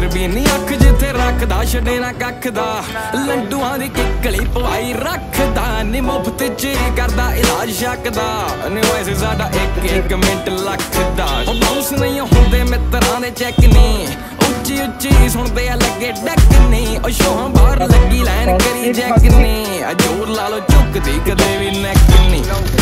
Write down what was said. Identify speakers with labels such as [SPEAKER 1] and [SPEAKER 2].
[SPEAKER 1] ਵੀ ਨਹੀਂ ਅੱਖ ਜਿੱਥੇ ਰੱਖਦਾ ਛੱਡੇ ਨਾ ਕੱਖ ਦਾ ਲੰਡੂਆਂ ਦੀ ਕਿੱਕਲੀ ਪਵਾਈ ਰੱਖਦਾ ਨੀ ਮੁਫਤ ਚ ਕਰਦਾ ਇਲਾਜ ਸ਼ੱਕਦਾ ਨੀ ਵੈਸੇ ਸਾਡਾ ਇੱਕ ਮਿੰਟ ਲੱਖਦਾ ਬਾਉਂਸ ਨਹੀਂ ਹੁੰਦੇ ਮਿੱਤਰਾਂ ਦੇ ਚੈੱਕ ਨੀ ਉੱਚੀ ਉੱਚੀ ਸੁਣਦੇ ਆ ਲੱਗੇ ਡੱਕ ਨੀ ਉਹ ਸ਼ੋਹਾਂ ਬਾਹਰ ਲੱਗੀ ਲਾਈਨ ਕਰੀ ਜੈਕ ਨੀ ਜੋਰ ਲਾ ਲੋ ਝੁਕਦੀ ਕਦੇ ਵੀ ਨੈਕ ਨੀ